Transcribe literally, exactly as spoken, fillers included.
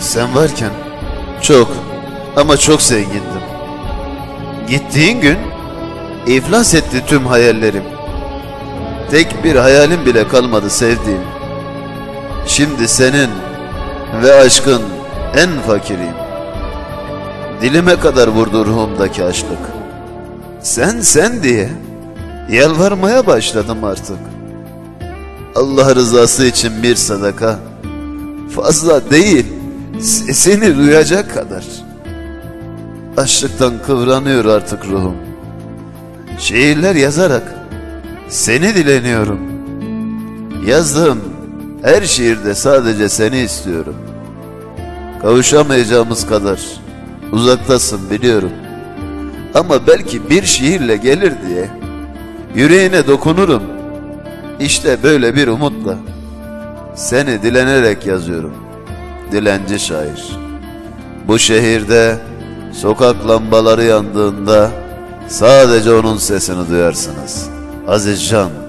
Sen varken çok ama çok zengindim. Gittiğin gün iflas etti tüm hayallerim. Tek bir hayalim bile kalmadı sevdiğim. Şimdi senin ve aşkın en fakiriyim. Dilime kadar vurdu ruhumdaki açlık. Sen sen diye yalvarmaya başladım artık. Allah rızası için bir sadaka, fazla değil, sesini duyacak kadar. Açlıktan kıvranıyor artık ruhum. Şiirler yazarak seni dileniyorum. Yazdığım her şiirde sadece seni istiyorum. Kavuşamayacağımız kadar uzaktasın biliyorum. Ama belki bir şiirle gelir diye yüreğine dokunurum. İşte böyle bir umutla seni dilenerek yazıyorum. Dilenci şair. Bu şehirde sokak lambaları yandığında sadece onun sesini duyarsınız. Azizcan.